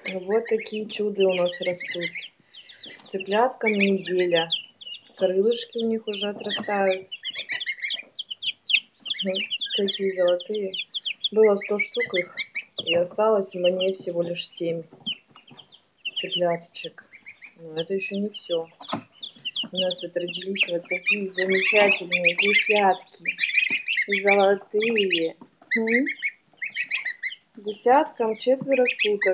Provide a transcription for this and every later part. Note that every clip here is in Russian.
Вот такие чуды у нас растут. Цыпляткам неделя. Крылышки у них уже отрастают. Вот такие золотые. Было 100 штук их. И осталось мне всего лишь 7 цыпляточек. Но это еще не все. У нас вот родились вот такие замечательные гусятки. Золотые. Гусяткам 4 суток.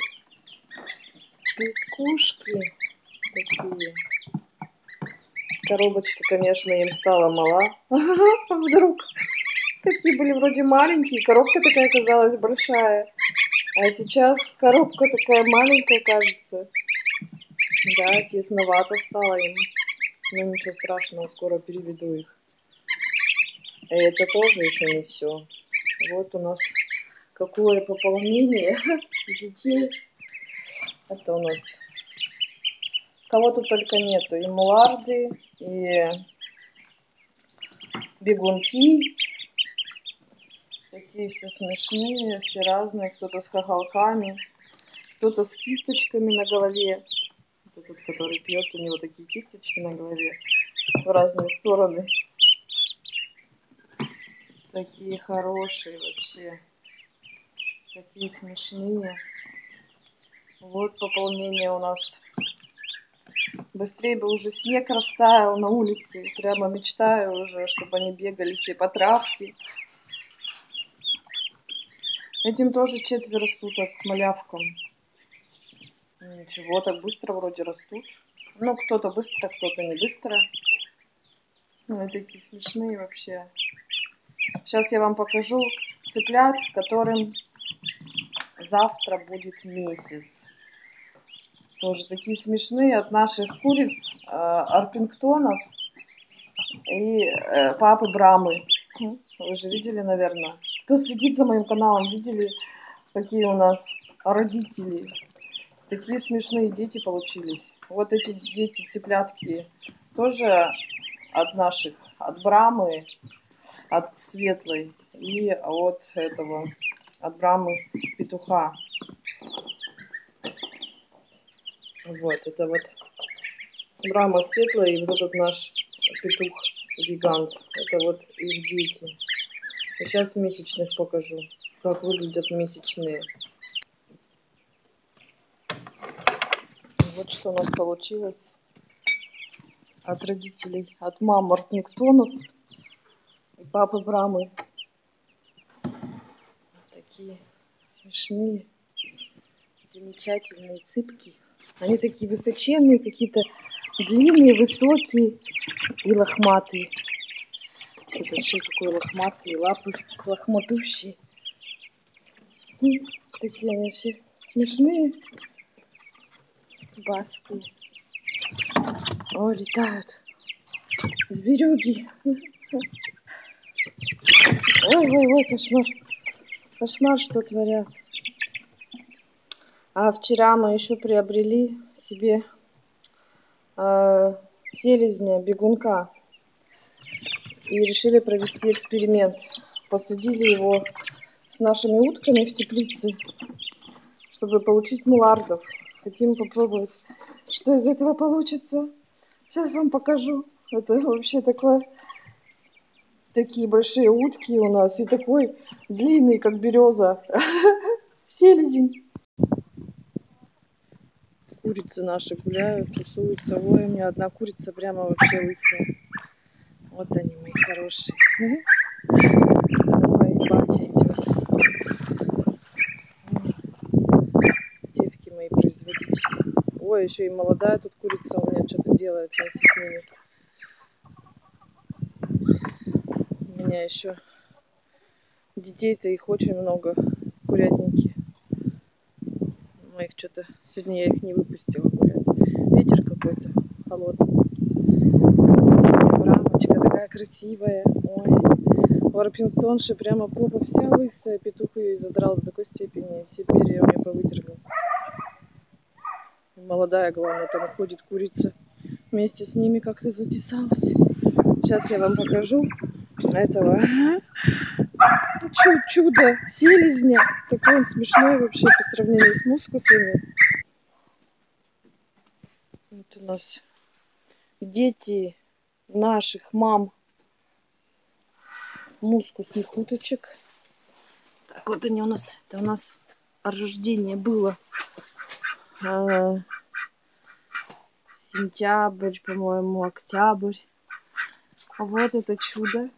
Пескушки такие. Коробочка, конечно, им стала мала. Вдруг. Такие были вроде маленькие. Коробка такая оказалась большая. А сейчас коробка такая маленькая, кажется. Да, тесновато стало им. Но ничего страшного, скоро переведу их. И это тоже еще не все. Вот у нас какое пополнение детей. Это у нас кого тут только нету. И муларды, и бегунки. Такие все смешные, все разные. Кто-то с хохолками, кто-то с кисточками на голове. Вот этот, который пьет, у него такие кисточки на голове в разные стороны. Такие хорошие вообще. Такие смешные. Вот пополнение у нас. Быстрее бы уже снег растаял на улице. Прямо мечтаю уже, чтобы они бегали все по травке. Этим тоже 4 суток малявкам. Ничего, так быстро вроде растут. Ну, кто-то быстро, кто-то не быстро. Ну, такие смешные вообще. Сейчас я вам покажу цыплят, которым завтра будет месяц. Тоже такие смешные от наших куриц, орпингтонов и папы Брамы. Вы же видели, наверное. Кто следит за моим каналом, видели, какие у нас родители. Такие смешные дети получились. Вот эти дети, цыплятки, тоже от наших, от Брамы, от Светлой и от этого, от Брамы петуха. Вот, это вот Брама Светлая и вот этот наш петух-гигант. Это вот их дети. И сейчас месячных покажу, как выглядят месячные. Вот что у нас получилось от родителей, от мам орпингтонов и папы Брамы. Такие смешные, замечательные цыпки. Они такие высоченные, какие-то длинные, высокие и лохматые. Это шея какой лохматый, лапы лохматущие. Такие они все смешные. Баски. О, летают. Зверюги. Ой, кошмар. Кошмар, что творят. А вчера мы еще приобрели себе селезня, бегунка. И решили провести эксперимент. Посадили его с нашими утками в теплице, чтобы получить мулардов. Хотим попробовать, что из этого получится. Сейчас вам покажу. Это вообще такое... Такие большие утки у нас и такой длинный, как береза, селезень. Курицы наши гуляют, тусуются. Ой, у меня одна курица прямо вообще лысая. Вот они, мои хорошие. Ой, батя идет. Девки мои производители. Ой, еще и молодая тут курица у меня что-то делает вместе с ними. У меня еще детей-то их очень много, курятники. Моих что-то... Сегодня я их не выпустила гулять. Ветер какой-то холодный. Рамочка такая красивая. Ой. У орпингтонши прямо попа вся лысая. Петух ее задрал до такой степени. Все перья у меня повытергал. Молодая, главное, там ходит курица. Вместе с ними как-то затесалась. Сейчас я вам покажу этого Чудо селезня. Такой он смешной вообще по сравнению с мускусами. Вот у нас дети наших мам мускусных уточек. Так, вот они у нас. Это у нас рождение было. Сентябрь, по-моему, октябрь. А вот это чудо.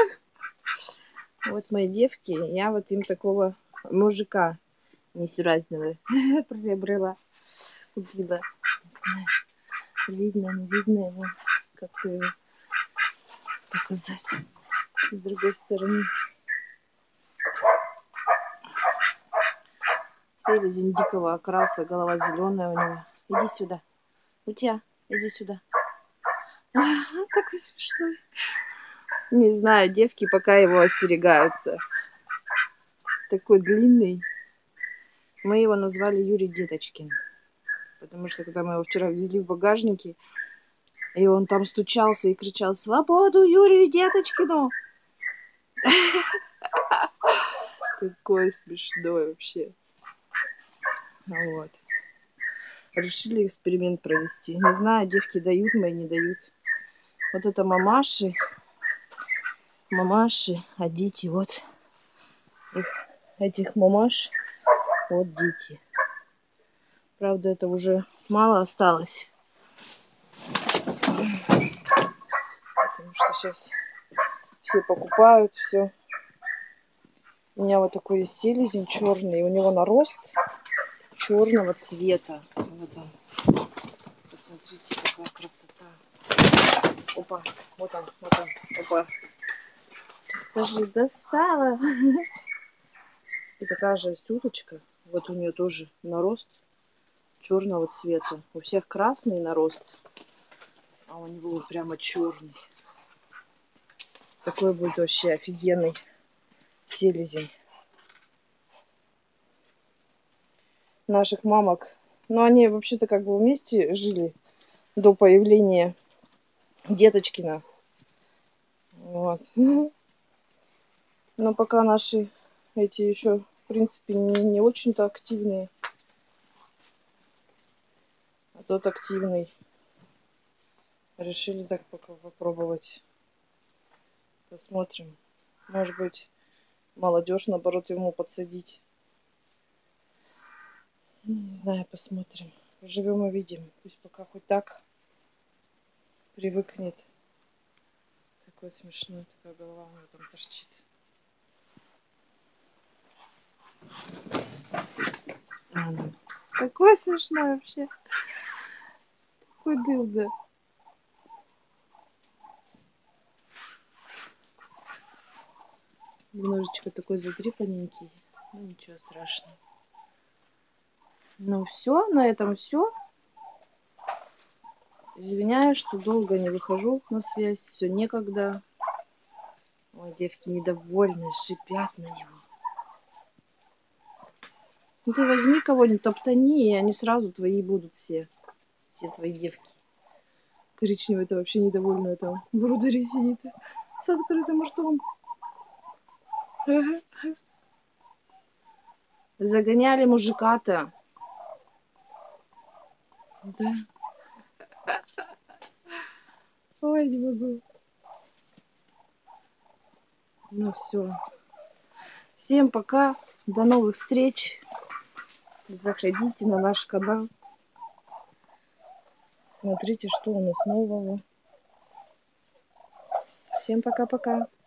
Вот мои девки. Я вот им такого мужика несуразного приобрела. Купила. Видно, не видно его. Как-то его показать с другой стороны. Селезень дикого окраса, голова зеленая у него. Иди сюда. Утя, иди сюда. Такой смешной. Не знаю, девки пока его остерегаются. Такой длинный. Мы его назвали Юрий Деточкин. Потому что когда мы его вчера везли в багажнике, и он там стучался и кричал: «Свободу Юрию Деточкину!» Такой смешной вообще. Вот. Решили эксперимент провести. Не знаю, девки дают мои, не дают. Вот это мамаши. Мамаши, а дети вот. Этих мамаш. Вот дети. Правда, это уже мало осталось. Потому что сейчас все покупают все. У меня вот такой есть селезень черный. У него нарост черного цвета. Вот он. Посмотрите, какая красота. Опа, вот он, вот он. Опа. Даже достала. И такая же есть уточка. Вот у нее тоже нарост черного цвета. У всех красный нарост, а у него прямо черный. Такой будет вообще офигенный селезень. Наших мамок. Но они вообще-то как бы вместе жили до появления Деточкина. Вот. Но пока наши эти еще, в принципе, не очень-то активные. А тот активный. Решили так пока попробовать. Посмотрим. Может быть, молодежь, наоборот, ему подсадить. Не знаю, посмотрим. Живем и видим. Пусть пока хоть так привыкнет. Такой смешной, такая голова у него там торчит. Такой смешной вообще. Такой дылда. Немножечко такой задрипаненький. Ну ничего страшного. Ну все, на этом все. Извиняюсь, что долго не выхожу на связь. Все некогда. Ой, девки недовольны, шипят на него. Ну ты возьми кого-нибудь, топтани, и они сразу твои будут все. Все твои девки. Коричневый-то вообще недовольная там. В брударе сидит. С открытым ртом. Загоняли мужика-то. Да. Ой, не могу. Ну все. Всем пока. До новых встреч. Заходите на наш канал. Смотрите, что у нас нового. Всем пока-пока.